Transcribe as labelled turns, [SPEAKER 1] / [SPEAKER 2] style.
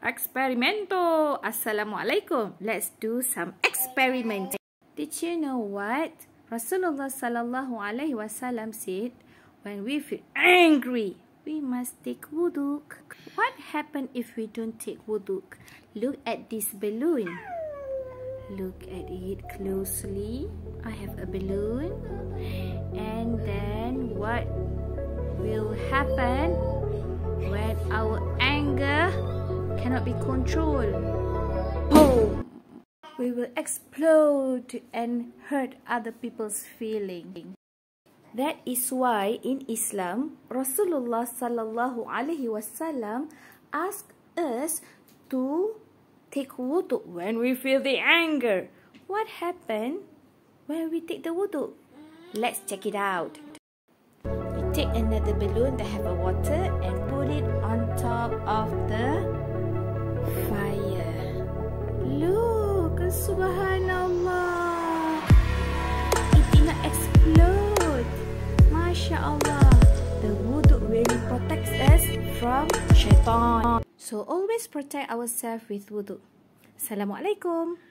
[SPEAKER 1] Experimento. Assalamualaikum. Let's do some experiment. Did you know what Rasulullah sallallahu alaihi wasallam said? When we feel angry, we must take wudu. What happens if we don't take wudu? Look at this balloon. Look at it closely. I have a balloon. And then what will happen when our anger cannot be controlled? Boom! We will explode and hurt other people's feelings. That is why in Islam, Rasulullah sallallahu alaihi wasallam asked us to take wudu when we feel the anger. What happened when we take the wudu? Let's check it out. You take another balloon that have a water and put it on top of the fire. Look, subhanallah. It did not explode. MashaAllah. The wudu really protects us from shaitan. So always protect ourselves with wudu. Assalamualaikum.